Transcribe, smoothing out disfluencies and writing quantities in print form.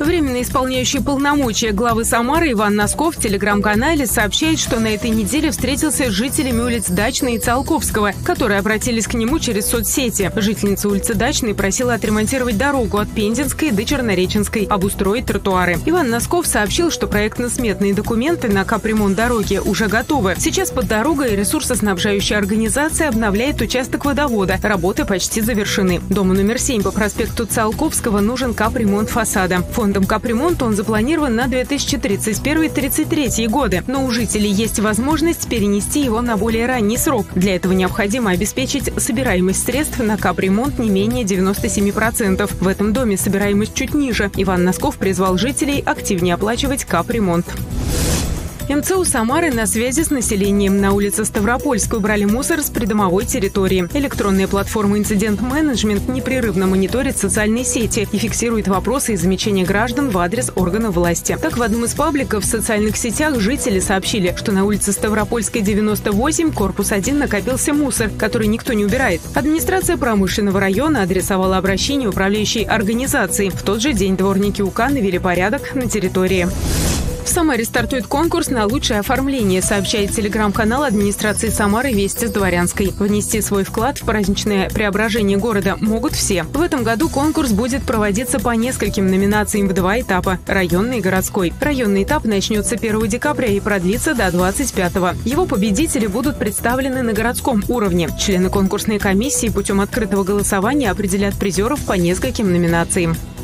Временно исполняющий полномочия главы Самары Иван Носков в телеграм-канале сообщает, что на этой неделе встретился с жителями улиц Дачной и Циолковского, которые обратились к нему через соцсети. Жительница улицы Дачной просила отремонтировать дорогу от Пензенской до Чернореченской, обустроить тротуары. Иван Носков сообщил, что проектно-сметные документы на капремонт дороги уже готовы. Сейчас под дорогой ресурсоснабжающая организация обновляет участок водовода. Работы почти завершены. Дому номер 7 по проспекту Циолковского нужен капремонт фасада. Фондом капремонта он запланирован на 2031-33 годы, но у жителей есть возможность перенести его на более ранний срок. Для этого необходимо обеспечить собираемость средств на капремонт не менее 97%. В этом доме собираемость чуть ниже. Иван Носков призвал жителей активнее оплачивать капремонт. МЦУ Самары на связи с населением. На улице Ставропольской убрали мусор с придомовой территории. Электронная платформа «Инцидент-менеджмент» непрерывно мониторит социальные сети и фиксирует вопросы и замечания граждан в адрес органов власти. Так, в одном из пабликов в социальных сетях жители сообщили, что на улице Ставропольской, 98, корпус 1, накопился мусор, который никто не убирает. Администрация промышленного района адресовала обращение управляющей организации. В тот же день дворники УК навели порядок на территории. В Самаре стартует конкурс на лучшее оформление, сообщает телеграм-канал администрации Самары «Вести с Дворянской». Внести свой вклад в праздничное преображение города могут все. В этом году конкурс будет проводиться по нескольким номинациям в 2 этапа – районный и городской. Районный этап начнется 1 декабря и продлится до 25-го. Его победители будут представлены на городском уровне. Члены конкурсной комиссии путем открытого голосования определят призеров по нескольким номинациям.